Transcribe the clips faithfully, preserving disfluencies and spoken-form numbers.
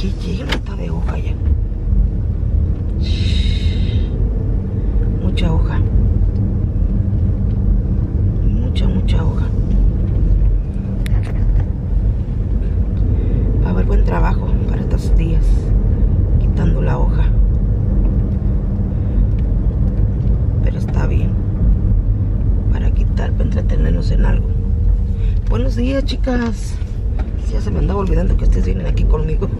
qué lleno está de hoja ya. Mucha hoja. Mucha, mucha hoja. Va a haber buen trabajo para estos días, quitando la hoja. Pero está bien, para quitar, para entretenernos en algo. Buenos días, chicas. Ya se me andaba olvidando que ustedes vienen aquí conmigo.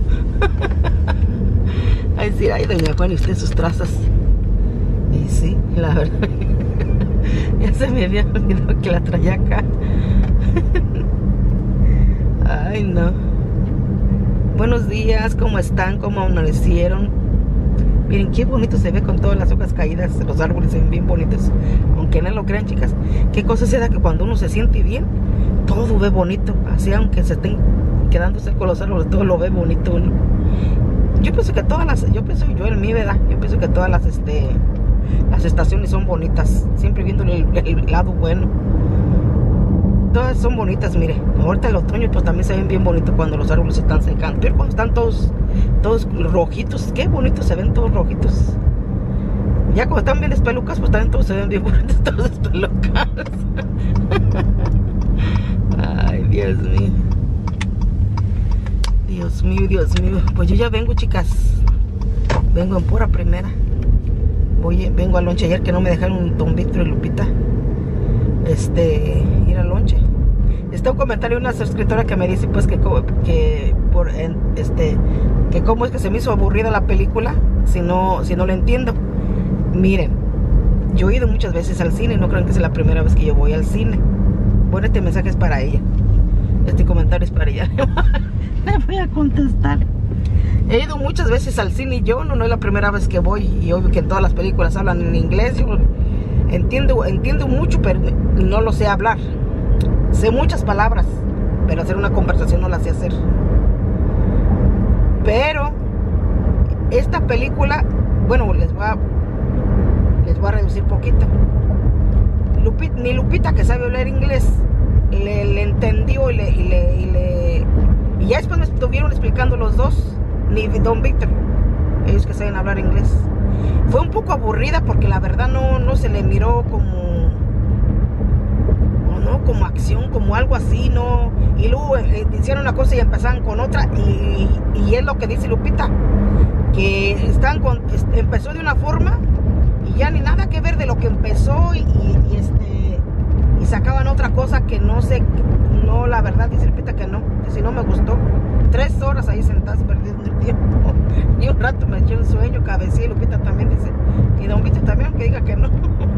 Ay, sí, ay, doña Juan, y usted sus trazas. Y sí, la verdad. Ya se me había olvidado que la traía acá. Ay, no. Buenos días, ¿cómo están? ¿Cómo amanecieron? Miren qué bonito se ve con todas las hojas caídas. Los árboles se ven bien bonitos. Aunque no lo crean, chicas. Qué cosa se da que cuando uno se siente bien, todo ve bonito. Así, aunque se estén quedándose con los árboles, todo lo ve bonito uno. Yo pienso que todas las, yo pienso yo en mi verdad, yo pienso que todas las, este, las estaciones son bonitas. Siempre viendo el, el lado bueno. Todas son bonitas, mire. Ahorita el otoño pues también se ven bien bonitos cuando los árboles se están secando. Pero cuando están todos, todos rojitos, qué bonitos se ven todos rojitos. Ya cuando están bien despelucas, pues también todos se ven bien bonitos, todos despelucados. Ay, Dios mío. Dios mío, Dios mío. Pues yo ya vengo, chicas. Vengo en pura primera. Voy, vengo al lonche ayer que no me dejaron Don Víctor y Lupita. Este, ir al lonche. Está un comentario de una suscriptora que me dice pues que, que por este que cómo es que se me hizo aburrida la película si no, si no la entiendo. Miren, yo he ido muchas veces al cine, no creo que sea la primera vez que yo voy al cine. Bueno, este mensaje es para ella. Este comentario es para ella. Le voy a contestar. He ido muchas veces al cine y yo no, no es la primera vez que voy. Y obvio que en todas las películas hablan en inglés. Yo entiendo, entiendo mucho, pero no lo sé hablar. Sé muchas palabras, pero hacer una conversación no la sé hacer. Pero esta película, bueno, les voy a, les voy a reducir poquito. Lupita, ni Lupita, que sabe hablar inglés, le, le entendió y le, y le, y le y ya después me estuvieron explicando los dos, ni Don Víctor, ellos que saben hablar inglés. Fue un poco aburrida porque la verdad no, no se le miró como, no, como acción, como algo así, no. Y luego eh, hicieron una cosa y empezaron con otra, y, y es lo que dice Lupita, que están con, empezó de una forma y ya ni nada que ver de lo que empezó, y, y, y este y sacaban otra cosa que no sé, no, la verdad dice Lupita que no, que si no me gustó. Tres horas ahí sentadas perdiendo el tiempo. Y un rato me eché un sueño, cabecía, y Lupita también dice, y Don Víctor también, aunque diga que no.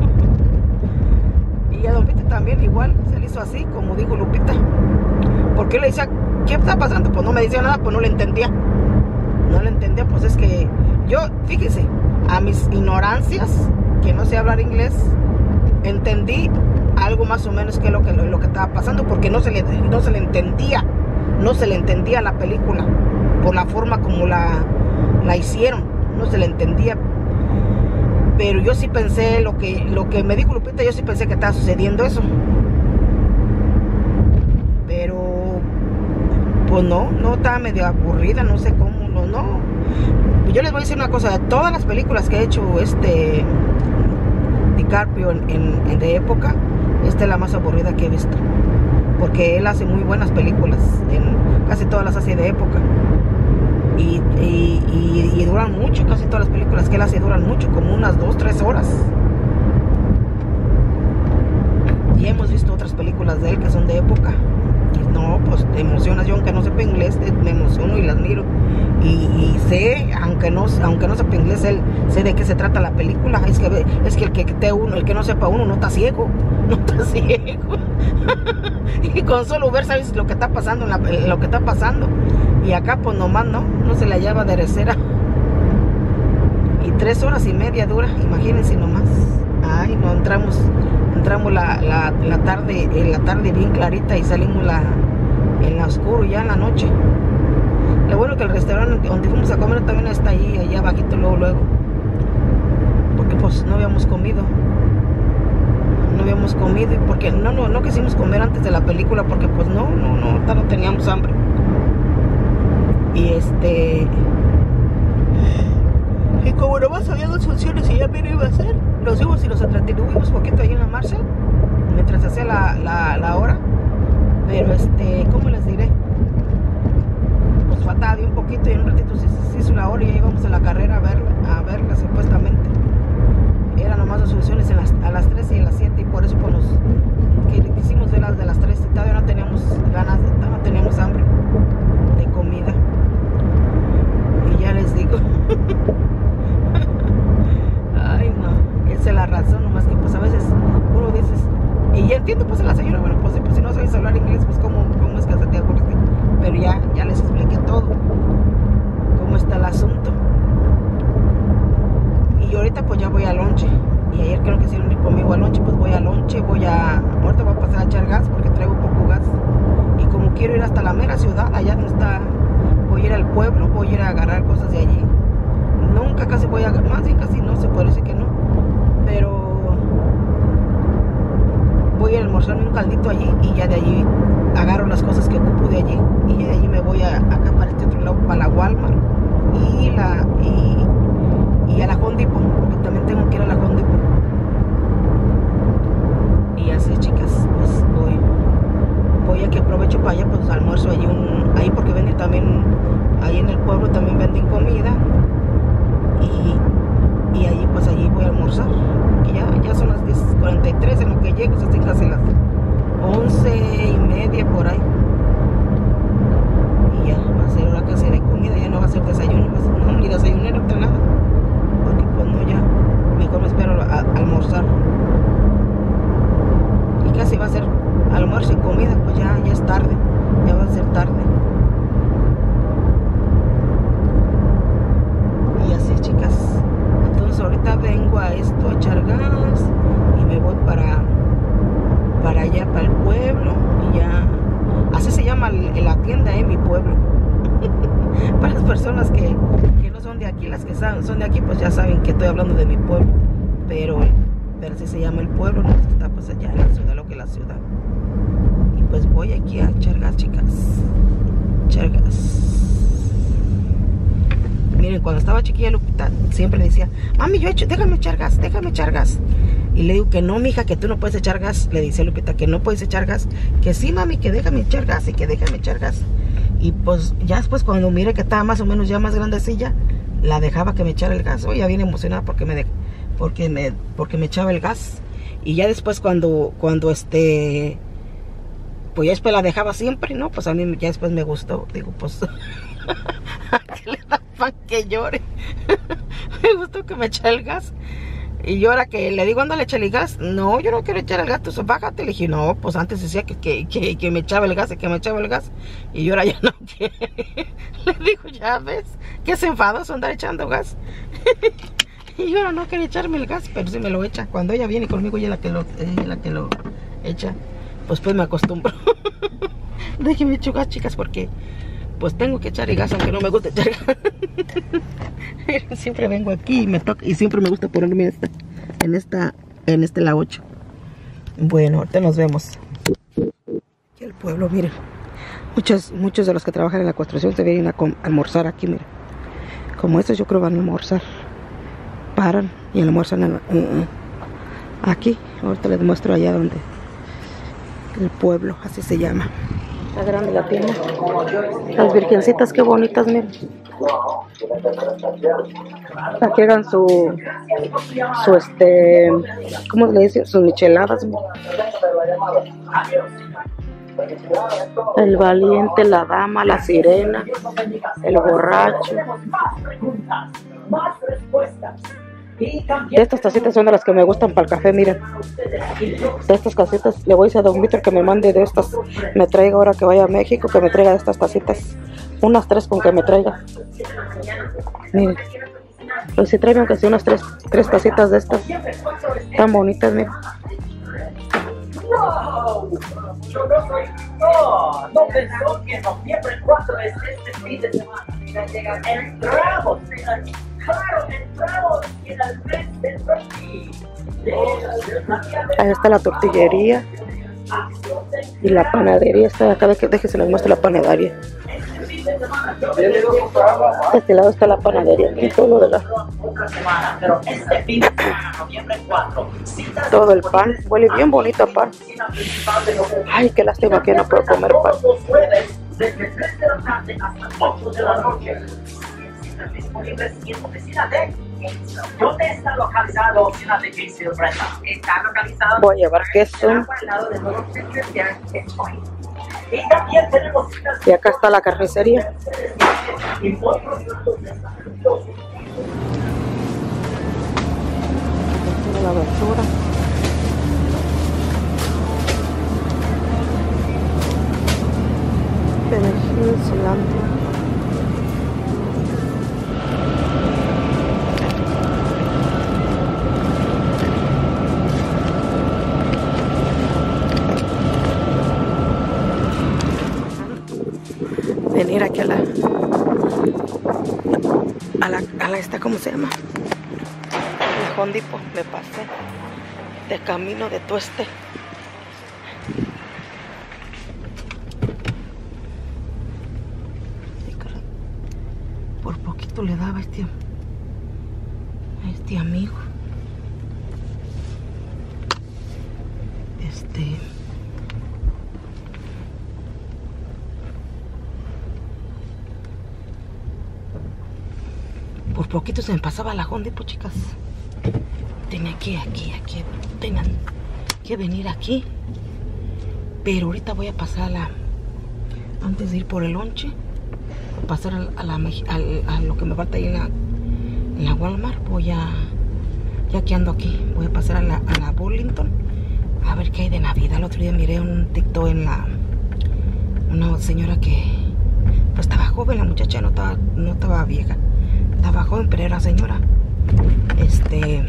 Y a Don Víctor también igual, se le hizo así, como dijo Lupita. Porque le decía, ¿qué está pasando? Pues no me decía nada, pues no le entendía. No le entendía, pues es que yo, fíjese, a mis ignorancias, que no sé hablar inglés, entendí algo más o menos que lo que, lo, lo que estaba pasando, porque no se le, no se le entendía. No se le entendía la película por la forma como la, la hicieron, no se le entendía. Pero yo sí pensé, lo que, lo que me dijo Lupita, yo sí pensé que estaba sucediendo eso. Pero pues no, no estaba medio aburrida, no sé cómo, no, no. Yo les voy a decir una cosa, de todas las películas que ha hecho este DiCaprio en, en, en de época, esta es la más aburrida que he visto. Porque él hace muy buenas películas, en, casi todas las hace de época. Y, y, y, y duran mucho, casi todas las películas que él hace duran mucho, como unas dos, tres horas. Y hemos visto otras películas de él que son de época. Y no, pues te emocionas. Yo, aunque no sepa inglés, me emociono y las miro. Y, y sé, aunque no, aunque no sepa inglés, él sé de qué se trata la película. Es que, es que el que te uno, el que no sepa uno, no está ciego. No está ciego. Y con solo ver, sabes lo que está pasando, en la, lo que está pasando. Y acá pues nomás no, no se la lleva de recera. Y tres horas y media dura, imagínense nomás. Ay, no, entramos, entramos la, la, la tarde, en la tarde bien clarita, y salimos la, en la oscuro ya en la noche. Lo bueno que el restaurante donde fuimos a comer también está ahí, allá abajito, luego, luego. Porque pues no habíamos comido. No habíamos comido, porque no, no, no quisimos comer antes de la película, porque pues no, no, no, no teníamos hambre. Y este... Y como nomás había dos funciones y ya me iba a hacer, nos fuimos y nos entretuvimos un poquito ahí en la Marshall, mientras hacía la, la, la hora. Pero este, ¿cómo les diré? Pues faltaba un poquito y en un ratito se, se hizo la hora y ya íbamos a la carrera a verla, a verla supuestamente. Eran nomás dos funciones en las, a las tres y a las siete, y por eso pues nos que quisimos ver las de las tres y todavía no teníamos ganas, no teníamos hambre de comida. Y ya les digo, ay no, esa es la razón, nomás que pues a veces uno dices, y ya entiendo pues a la señora, bueno pues, pues si no sabes hablar inglés, pues cómo, cómo es que se te acuerdas, pero ya, ya les expliqué todo, cómo está el asunto. Y ahorita pues ya voy al lonche. Y ayer creo que si unir conmigo al lonche, pues voy al lonche, voy a... Ahorita voy a pasar a echar gas porque traigo poco gas. Y como quiero ir hasta la mera ciudad, allá donde está... Voy a ir al pueblo, voy a ir a agarrar cosas de allí. Nunca casi voy a... Más bien casi no, se puede decir que no. Pero... Voy a almorzarme un caldito allí y ya de allí agarro las cosas que ocupo de allí. Y de allí me voy a acá para este otro lado, para la Walmart. Y la... Y, y a la Home Depot, porque también tengo que ir a la Home Depot. Y así, chicas, pues voy voy a que aprovecho para allá, pues almuerzo allí un, ahí porque venden también, ahí en el pueblo también venden comida, y, y allí pues allí voy a almorzar, que ya, ya son las diez cuarenta y tres en lo que llego, estoy casi las once y media por ahí, y ya va a ser hora casi de comida, ya no va a ser desayuno, no, ni desayuno ni nada, porque pues no, ya mejor me espero a, a almorzar. Y casi va a ser almuerzo y comida, pues ya, ya es tarde, ya va a ser tarde. Y así, chicas, entonces ahorita vengo a esto a echar gas y me voy para para allá, para el pueblo, y ya, así se llama la tienda en mi pueblo. Para las personas que, que no son de aquí, las que saben, son de aquí, pues ya saben que estoy hablando de mi pueblo, pero pero así se llama el pueblo, no está pues allá en la ciudad, lo que es la ciudad. Y pues voy aquí a echar gas, chicas, echar gas. Miren, cuando estaba chiquilla Lupita siempre decía, mami, yo he hecho, déjame echar gas, déjame echar gas. Y le digo que no, mija, que tú no puedes echar gas. Le dice a Lupita que no puedes echar gas, que sí, mami, que déjame echar gas y que déjame echar gas. Y pues ya después cuando mire que estaba más o menos ya más grandecilla, la dejaba que me echara el gas. Oye, bien emocionada porque me dejó. Porque me, porque me echaba el gas. Y ya después cuando, cuando este, pues ya después la dejaba siempre, ¿no? Pues a mí ya después me gustó. Digo, pues, ¿a qué le da pan que llore? Me gustó que me echara el gas. Y yo ahora que le digo, ándale, échale el gas. No, yo no quiero echar el gas, tú bájate. Le dije, no, pues antes decía que, que, que, que me echaba el gas y que me echaba el gas. Y yo ahora ya no quiero. Le digo, ya ves, que se enfadó andar echando gas. Y yo ahora no quería echarme el gas, pero sí me lo echa. Cuando ella viene conmigo, ella es la que lo, es la que lo echa. Pues pues me acostumbro. Déjenme echar gas, chicas, porque pues tengo que echar el gas, aunque no me gusta echar gas. Siempre vengo aquí y me toca, y siempre me gusta ponerme esta, en esta, en este la ocho. Bueno, ahorita nos vemos. Aquí el pueblo, miren. Muchos, muchos de los que trabajan en la construcción se vienen a, a almorzar aquí, miren. Como estos yo creo van a almorzar. Paran y almuerzan en, en, aquí. Ahorita les muestro allá donde el pueblo, así se llama. Está grande la tienda. Las virgencitas, qué bonitas, miren. Aquí hagan su su este, ¿cómo le dicen? Sus micheladas, miren. El valiente, la dama, la sirena, el borracho. De estas tacitas son de las que me gustan para el café, miren. De estas tacitas, le voy a decir a Don Víctor que me mande de estas. Me traiga ahora que vaya a México, que me traiga de estas tacitas. Unas tres con que me traiga. Miren. Pues si traigan que sea unas tres, tres tacitas de estas. Tan bonitas, miren. ¡Wow! Yo no soy... ¡Oh! No pensó que noviembre cuatro es este fin de semana. Mira, llega, entramos, mira, claro, entramos en el mes de Turkey. Ahí está la tortillería. Y la panadería está acá, déjense les muestro la panadería. Este fin de semana De este lado está la panadería y todo lo de la... Todo el pan, huele bien bonito el pan. Ay, qué lástima que no puedo comer pan. Desde tres de la tarde hasta ocho de la noche. Están disponibles en oficina de Gainesville. ¿Dónde está localizado la oficina de Gainesville, Brenda? Está localizado. Voy a llevar queso. Al lado de Nuevo Centro de Bitcoin. Y también tenemos citas. Y acá está la carnicería. Y otros lados de Estados Unidos. La basura. Perejil, cilantro. Venir aquí a la a la, a la esta, ¿cómo se llama? La Home Depot. Me pasé de camino de tueste. Por poquito le daba a este, a este amigo. Este... Por poquito se me pasaba la Home Depot, chicas. Tenía que aquí, aquí, tenían que venir aquí. Pero ahorita voy a pasar a la... Antes de ir por el lonche, pasar a, la, a, a lo que me falta ahí en la, en la Walmart. Voy a, ya que ando aquí, voy a pasar a la, a la Burlington a ver qué hay de Navidad. El otro día miré un TikTok en la, una señora que pues estaba joven, la muchacha no estaba, no estaba vieja, estaba joven, pero era señora, este,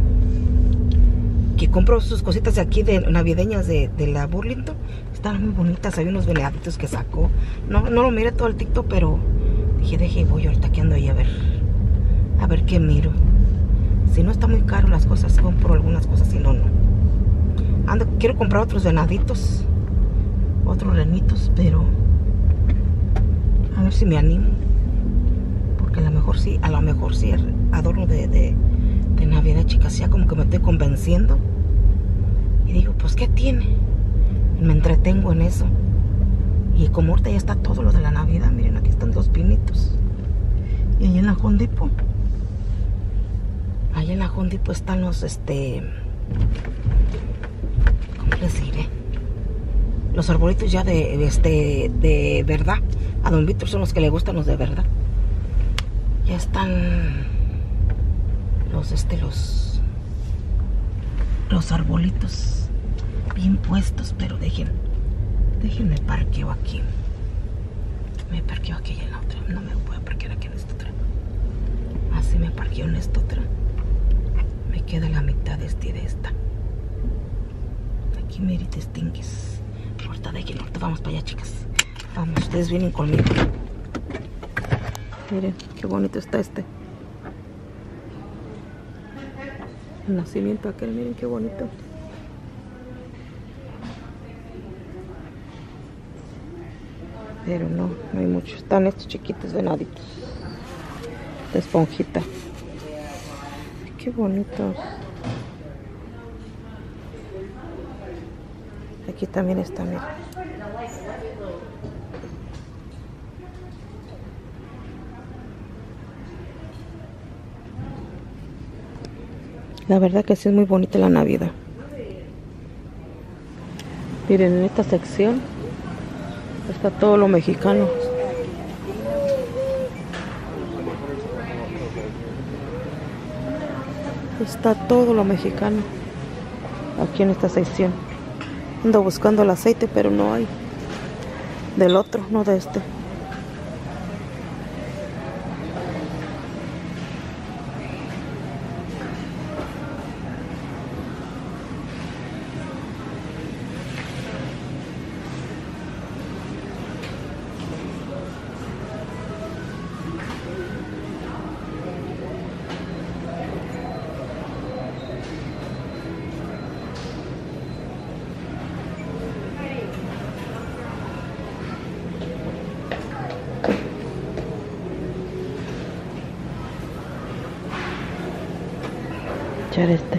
que compró sus cositas de aquí de navideñas de, de la Burlington. Están muy bonitas. Hay unos venaditos que sacó. No, no lo miré todo el TikTok, pero dije, deje, voy ahorita que ando ahí a ver. A ver qué miro. Si no está muy caro las cosas, compro algunas cosas. Si no, no. Ando, quiero comprar otros venaditos. Otros renitos, pero a ver si me animo. Porque a lo mejor sí, a lo mejor sí adorno de, de, de Navidad, chicas. Ya como que me estoy convenciendo. Y digo, pues, ¿qué tiene? Me entretengo en eso. Y como ahorita ya está todo lo de la Navidad, miren, aquí están los pinitos. Y ahí en la Home Depot, ahí en la Home Depot están los, este, ¿cómo les diré? Los arbolitos ya de, este, de verdad. A don Víctor son los que le gustan, los de verdad. Ya están los, este, los, los arbolitos bien puestos, pero dejen, déjenme parqueo aquí. Me parqueo aquí y en la otra. No me voy a parquear aquí en esta otra. Así me parqueo en esta otra. Me queda la mitad de este y de esta. Aquí me distingues. Ahorita de aquí, ahorita vamos para allá, chicas. Vamos, ustedes vienen conmigo. Miren, qué bonito está este. El nacimiento aquel, miren qué bonito. Pero no, no hay mucho. Están estos chiquitos venaditos de esponjita. Qué bonitos. Aquí también está, mira. La verdad que sí es muy bonita la Navidad. Miren, en esta sección está todo lo mexicano. Está todo lo mexicano aquí en esta sección. Ando buscando el aceite, pero no hay. Del otro, no de este. echar este.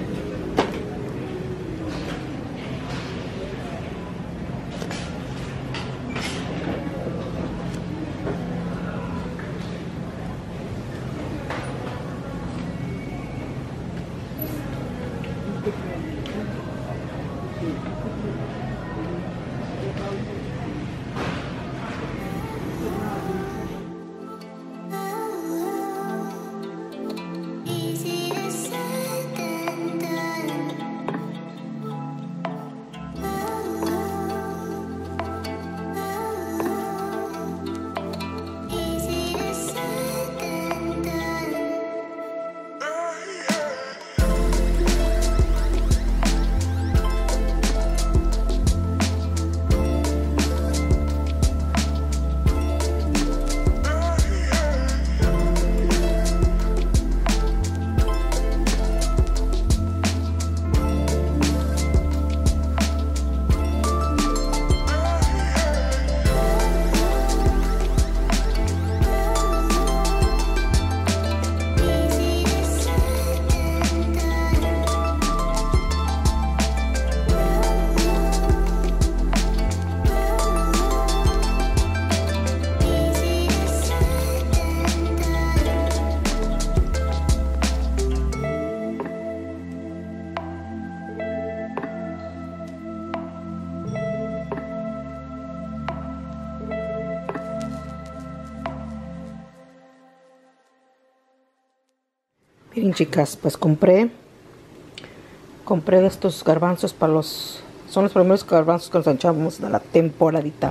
Miren, chicas, pues compré compré de estos garbanzos para los, son los primeros garbanzos que nos echamos de la temporadita.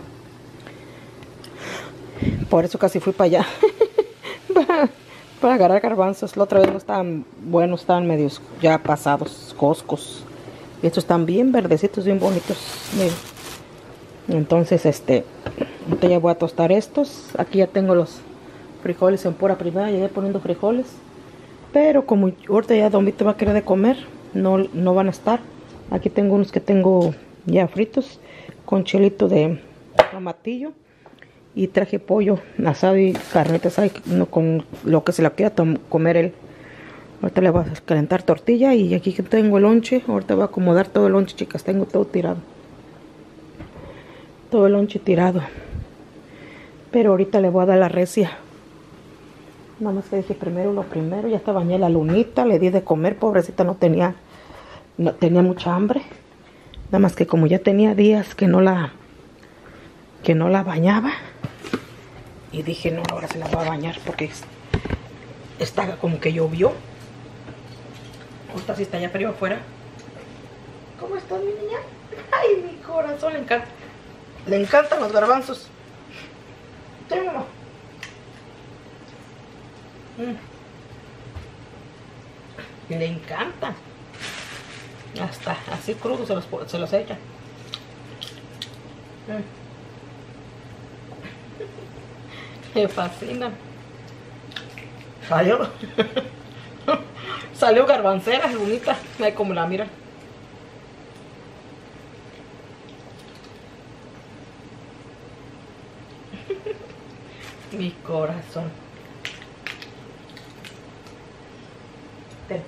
Por eso casi fui para allá para, para agarrar garbanzos. La otra vez no estaban buenos, estaban medios ya pasados, coscos. Y estos están bien verdecitos, bien bonitos. Miren. Entonces, este, ahorita ya voy a tostar estos. Aquí ya tengo los frijoles en pura primera, llegué poniendo frijoles. Pero como ahorita ya Don Vito va a querer de comer, no, no van a estar. Aquí tengo unos que tengo ya fritos con chilito de tomatillo. Y traje pollo asado y carnita asada no, con lo que se la quiera comer él. Ahorita le voy a calentar tortilla y aquí que tengo el lonche. Ahorita voy a acomodar todo el lonche, chicas. Tengo todo tirado. Todo el lonche tirado. Pero ahorita le voy a dar la recia. Nada más que dije primero lo primero. Ya hasta bañé la lunita. Le di de comer. Pobrecita no tenía, no tenía mucha hambre. Nada más que como ya tenía días que no la, que no la bañaba. Y dije, no, ahora se la voy a bañar porque está como que llovió. Ahorita sí está ya frío afuera. ¿Cómo estás, mi niña? Ay, mi corazón, le encanta. Le encantan los garbanzos. Sí, mamá. Mm. Le encanta. Hasta así crudo se los, se los echa. Mm. Me fascina. Salió. Salió garbancera, bonita. Ay, como la miran. Mi corazón. Ten.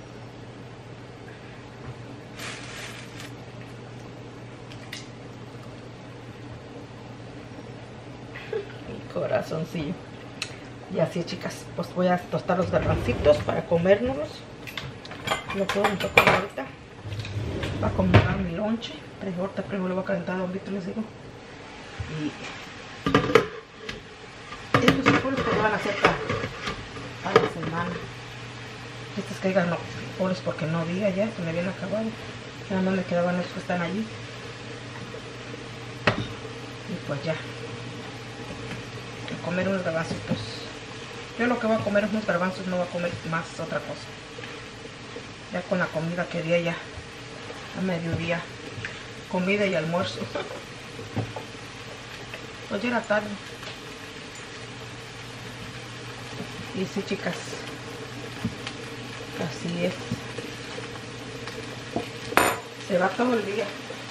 Mi corazoncillo. Y así, chicas, pues voy a tostar los garbancitos para comérnoslos. Lo que vamos a comer ahorita. Para acomodar mi lonche. Pero ahorita primero lo voy a calentar a Don Vito, les digo. Y estos frijoles que van a hacer para, para la semana. Estos que digan no, frijoles porque no había ya, se me habían acabado. Ya no me quedaban esos que están allí. Y pues ya. A comer unos garbancitos. Yo lo que voy a comer es unos garbanzos, no voy a comer más otra cosa. Ya con la comida que di ya a mediodía. Comida y almuerzo. Pues ya era tarde. Y sí, chicas. Así es. Se va todo el día.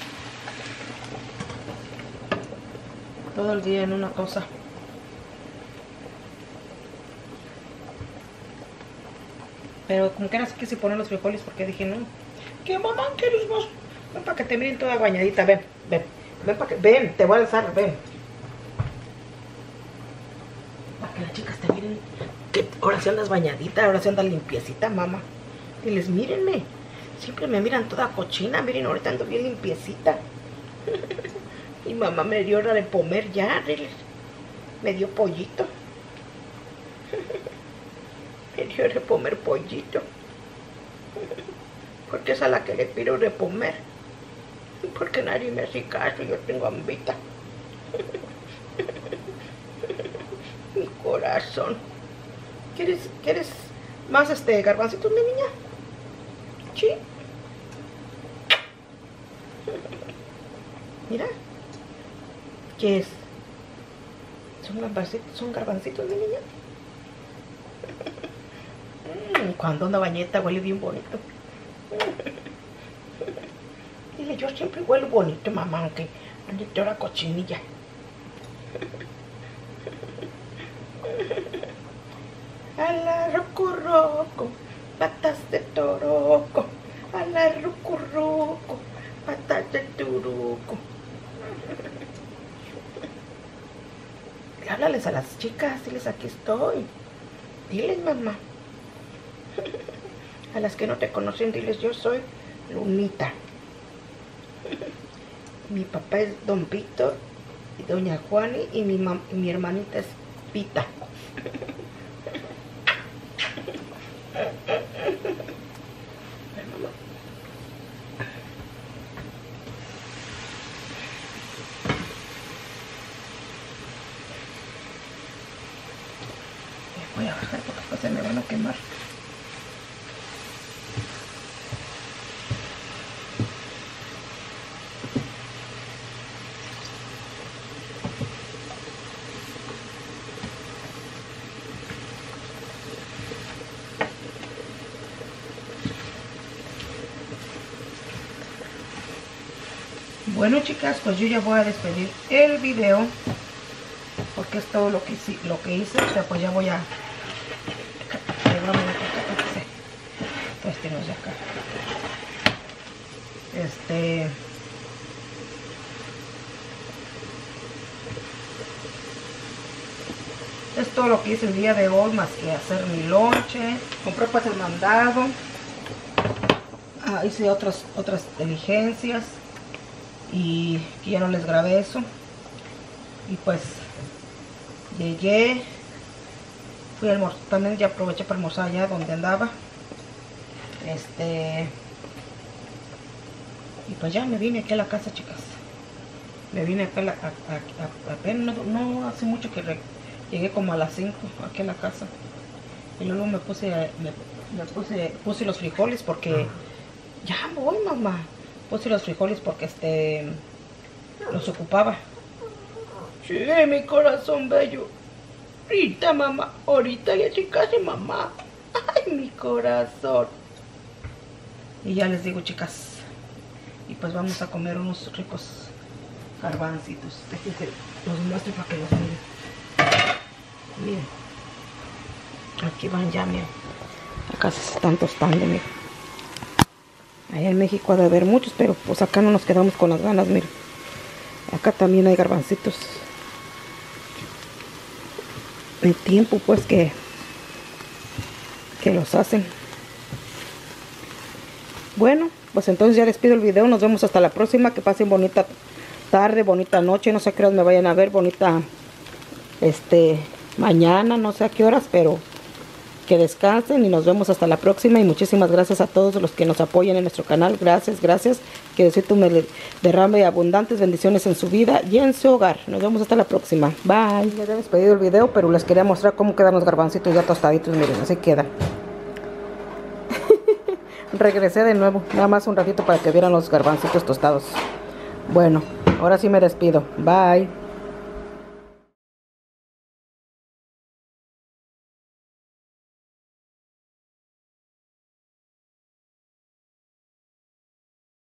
Todo el día en una cosa. Pero como que era así que se ponen los frijoles, porque dije, no. ¿Qué mamá quieres vos? Ven para que te miren toda bañadita, ven, ven. Ven para que, ven, te voy a alzar, ven. Para que las chicas te miren. Que ahora sí andas bañadita, ahora sí andas limpiecita, mamá. Diles, mírenme. Siempre me miran toda cochina, miren, ahorita ando bien limpiecita. Y mamá me dio hora de comer ya, diles. Me dio pollito. Me dio hora de comer pollito. Porque es a la que le pido de comer. Porque nadie me hace caso, yo tengo hambita. Mi corazón. ¿Quieres, ¿Quieres más este garbancitos, mi niña? Sí. Mira. ¿Qué es? ¿Son garbancitos, son garbancitos, mi niña? Mm, cuando anda bañeta huele bien bonito. Dile, yo siempre huelo bonito, mamá, aunque ande toda cochinilla. A la roco roco, patas de toroco. A la roco roco, patas de turuco. Háblales a las chicas, diles, aquí estoy. Diles, mamá. A las que no te conocen, diles, yo soy Lunita. Mi papá es Don Víctor y Doña Juani y mi, mam y mi hermanita es Pita. Voy a bajar porque después se me van a quemar. Bueno, chicas, pues yo ya voy a despedir el video porque es todo lo que hice, lo que hice. O sea, pues ya voy a este no es de acá. Este es todo lo que hice el día de hoy, más que hacer mi lonche. Compré pues el mandado. Ah, hice otras otras diligencias y que ya no les grabé eso. Y pues llegué, fui a almorzar, también ya aproveché para almorzar allá donde andaba. Este y pues ya me vine aquí a la casa, chicas. Me vine acá a la, a, a, a, apenas no, no hace mucho que re, llegué como a las cinco aquí a la casa. Y luego me puse me, me puse puse los frijoles porque ya voy, mamá. Puse los frijoles porque este los ocupaba. Sí, mi corazón bello. Ahorita, mamá. Ahorita ya chicas y mamá. Ay, mi corazón. Y ya les digo, chicas. Y pues vamos a comer unos ricos garbancitos. Déjense, los muestro para que los miren. Miren. Aquí van ya, miren. Acá se están tostando, miren. Allá en México ha de haber muchos, pero pues acá no nos quedamos con las ganas, miren. Acá también hay garbancitos. El tiempo pues que que los hacen. Bueno, pues entonces ya les pido el video. Nos vemos hasta la próxima. Que pasen bonita tarde, bonita noche. No sé a qué horas me vayan a ver. Bonita este mañana, no sé a qué horas, pero que descansen y nos vemos hasta la próxima. Y muchísimas gracias a todos los que nos apoyan en nuestro canal. Gracias, gracias. Que Diosito me derrame abundantes bendiciones en su vida y en su hogar. Nos vemos hasta la próxima. Bye. Ya habíamos pedido el video, pero les quería mostrar cómo quedan los garbancitos ya tostaditos. Miren, así quedan. Regresé de nuevo, nada más un ratito para que vieran los garbancitos tostados. Bueno, ahora sí me despido. Bye.